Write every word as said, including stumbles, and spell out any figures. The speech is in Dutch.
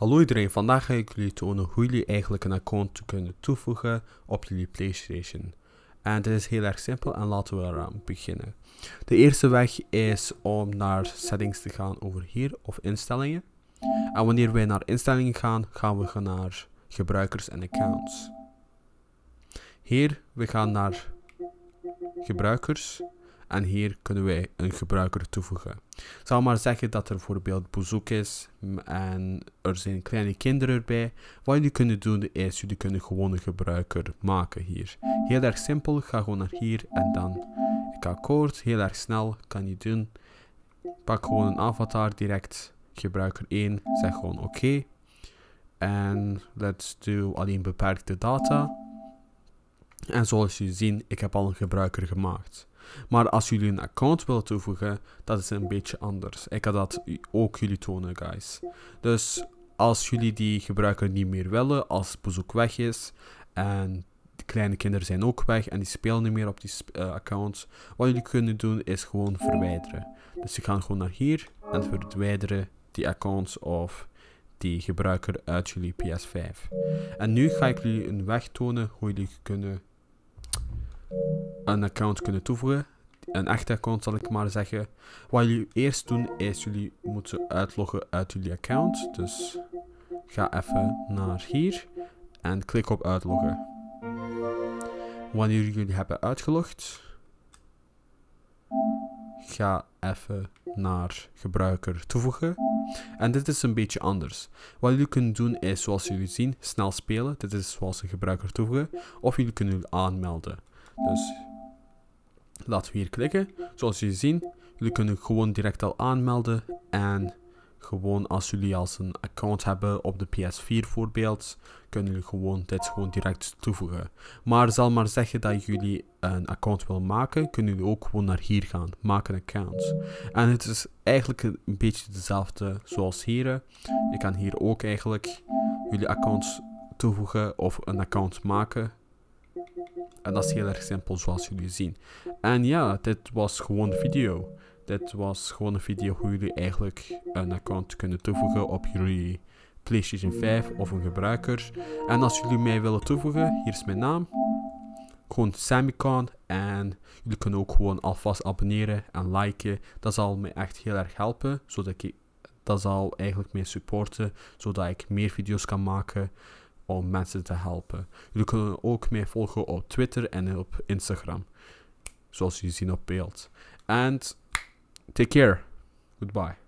Hallo iedereen, vandaag ga ik jullie tonen hoe jullie eigenlijk een account kunnen toevoegen op jullie PlayStation. En dit is heel erg simpel en laten we eraan beginnen. De eerste weg is om naar settings te gaan over hier of instellingen. En wanneer wij naar instellingen gaan, gaan we naar gebruikers en accounts. Hier, we gaan naar gebruikers. En hier kunnen wij een gebruiker toevoegen. Ik zal maar zeggen dat er bijvoorbeeld bezoek is en er zijn kleine kinderen erbij. Wat jullie kunnen doen is, jullie kunnen gewoon een gebruiker maken hier. Heel erg simpel, ga gewoon naar hier en dan ik akkoord. Heel erg snel, kan je doen. Pak gewoon een avatar direct, gebruiker één, zeg gewoon oké. Okay. En let's do alleen beperkte data. En zoals jullie zien, ik heb al een gebruiker gemaakt. Maar als jullie een account willen toevoegen, dat is een beetje anders. Ik ga dat ook jullie tonen, guys. Dus als jullie die gebruiker niet meer willen, als bezoek weg is en de kleine kinderen zijn ook weg en die spelen niet meer op die uh, account, wat jullie kunnen doen is gewoon verwijderen. Dus je gaat gewoon naar hier en verwijderen die account of die gebruiker uit jullie P S vijf. En nu ga ik jullie een weg tonen hoe jullie kunnen een account kunnen toevoegen. Een echte account zal ik maar zeggen. Wat jullie eerst doen is jullie moeten uitloggen uit jullie account. Dus ga even naar hier en klik op uitloggen. Wanneer jullie hebben uitgelogd, ga even naar gebruiker toevoegen. En dit is een beetje anders. Wat jullie kunnen doen is, zoals jullie zien, snel spelen. Dit is zoals een gebruiker toevoegen. Of jullie kunnen jullie aanmelden. Dus laten we hier klikken. Zoals jullie zien, jullie kunnen gewoon direct al aanmelden. En gewoon als jullie als een account hebben op de P S vier bijvoorbeeld, kunnen jullie gewoon dit gewoon direct toevoegen. Maar zal maar zeggen dat jullie een account willen maken, kunnen jullie ook gewoon naar hier gaan. Maak een account. En het is eigenlijk een beetje dezelfde zoals hier. Je kan hier ook eigenlijk jullie accounts toevoegen of een account maken. En dat is heel erg simpel zoals jullie zien. En ja, dit was gewoon de video. Dit was gewoon een video hoe jullie eigenlijk een account kunnen toevoegen op jullie PlayStation vijf of een gebruiker. En als jullie mij willen toevoegen, hier is mijn naam. Gewoon Samicon. En jullie kunnen ook gewoon alvast abonneren en liken. Dat zal me echt heel erg helpen. Zodat ik, dat zal eigenlijk mij supporten. Zodat ik meer video's kan maken om mensen te helpen. Jullie kunnen ook mij volgen op Twitter en op Instagram. Zoals jullie zien op beeld. And take care. Goodbye.